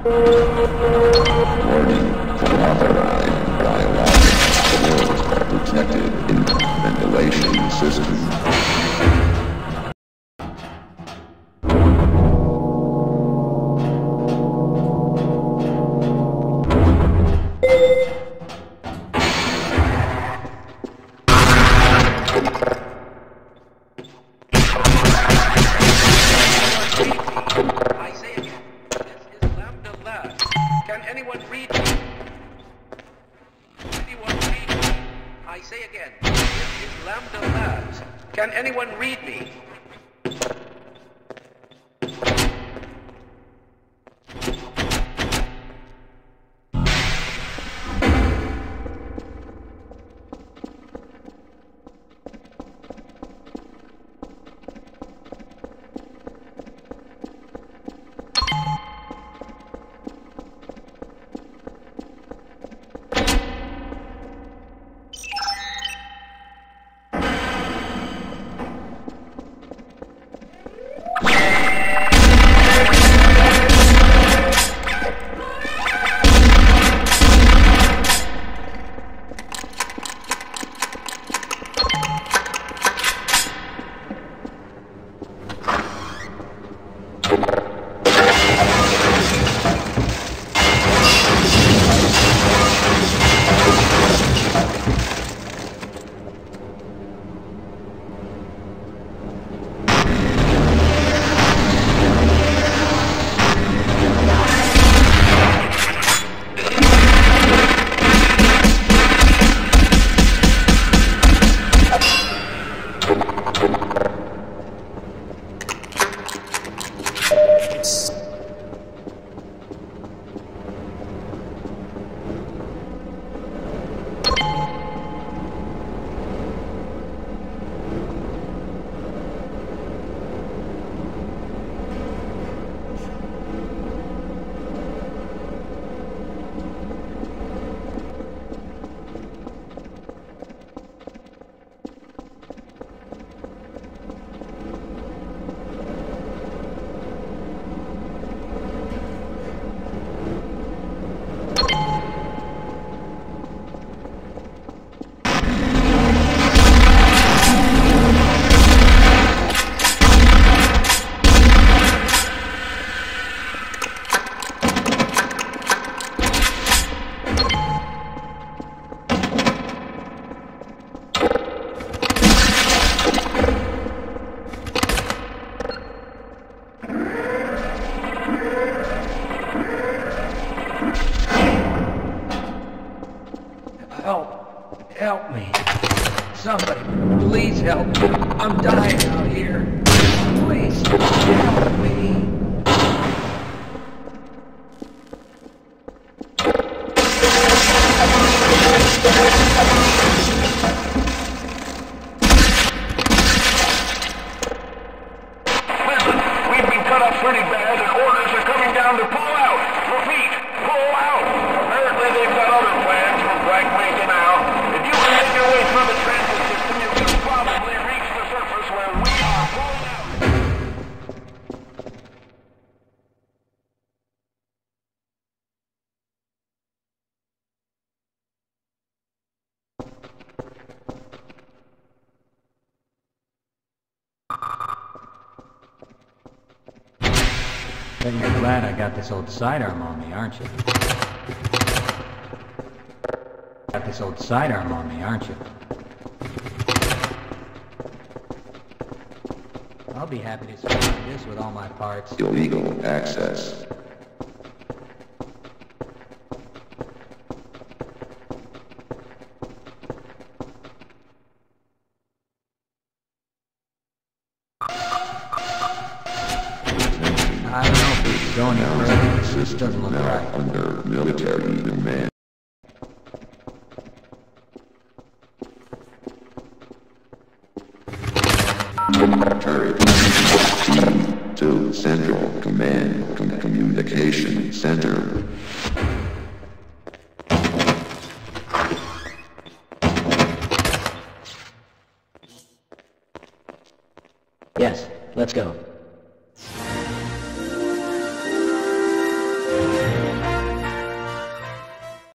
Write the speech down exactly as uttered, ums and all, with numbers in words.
Warning, unauthorized biological spores detected in the ventilation system. Can anyone read me? Help! Help me! Somebody, please help me! I'm dying out here! Please, help me! Listen, we've been cut up pretty bad and orders are coming down to pull out! Repeat, pull out! Apparently they've got other plans for blackmaking out. If you can make your way through the transit system, you can probably reach the surface where we are pulling out. Bet you're glad I got this old sidearm on me, aren't you? Got this old sidearm on me, aren't you? I'll be happy to supply this with all my parts. Illegal access. I don't know if we should go any further. This doesn't look Now right. under military demand. Turret T to Central Command Com- Communication Center. Yes, let's go.